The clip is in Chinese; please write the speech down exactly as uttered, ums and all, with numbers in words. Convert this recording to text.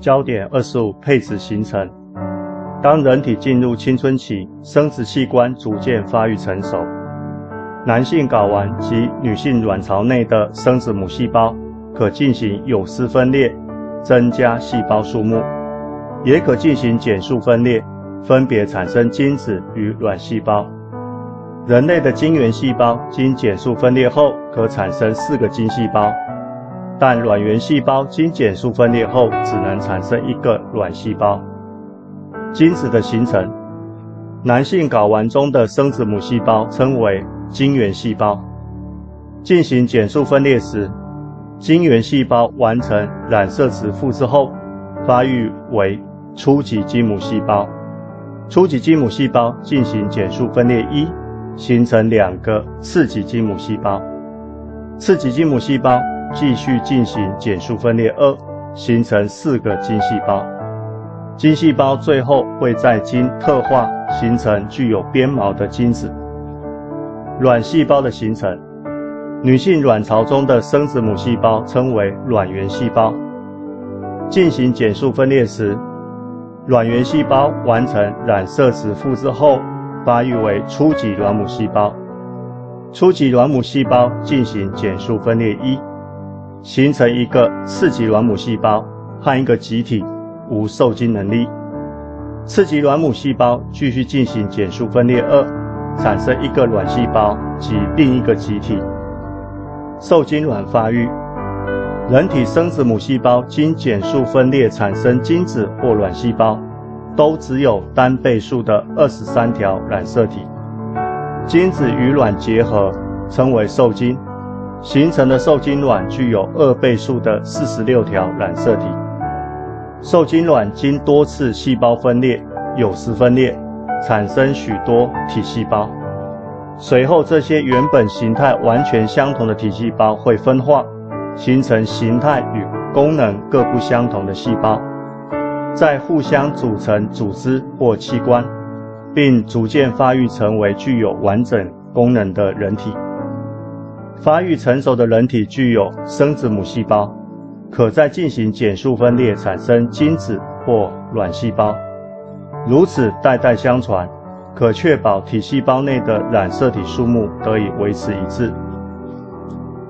焦点二十五配子形成。当人体进入青春期，生殖器官逐渐发育成熟，男性睾丸及女性卵巢内的生殖母细胞可进行有丝分裂，增加细胞数目，也可进行减数分裂，分别产生精子与卵细胞。人类的精原细胞经减数分裂后可产生四个精细胞，但卵圆细胞经减数分裂后只能产生一个卵细胞。精子的形成，男性睾丸中的生殖母细胞称为精原细胞。进行减数分裂时，精原细胞完成染色质复制后，发育为初级精母细胞。初级精母细胞进行减数分裂一，形成两个次级精母细胞。次级精母细胞继续进行减数分裂二，形成四个精细胞。精细胞最后会在经特化形成具有鞭毛的精子。卵细胞的形成，女性卵巢中的生殖母细胞称为卵圆细胞。进行减数分裂时，卵圆细胞完成染色质复制后，发育为初级卵母细胞。初级卵母细胞进行减数分裂一，形成一个次级卵母细胞和一个集体，无受精能力。次级卵母细胞继续进行减数分裂二，产生一个卵细胞及另一个集体。受精卵发育，人体生殖母细胞经减数分裂产生精子或卵细胞，都只有单倍数的二十三条染色体。精子与卵结合称为受精，形成的受精卵具有二倍数的四十六条染色体。受精卵经多次细胞分裂、有丝分裂，产生许多体细胞。随后，这些原本形态完全相同的体细胞会分化，形成形态与功能各不相同的细胞，再互相组成组织或器官，并逐渐发育成为具有完整功能的人体。发育成熟的人体具有生殖母细胞，可再进行减数分裂产生精子或卵细胞，如此代代相传，可确保体细胞内的染色体数目得以维持一致。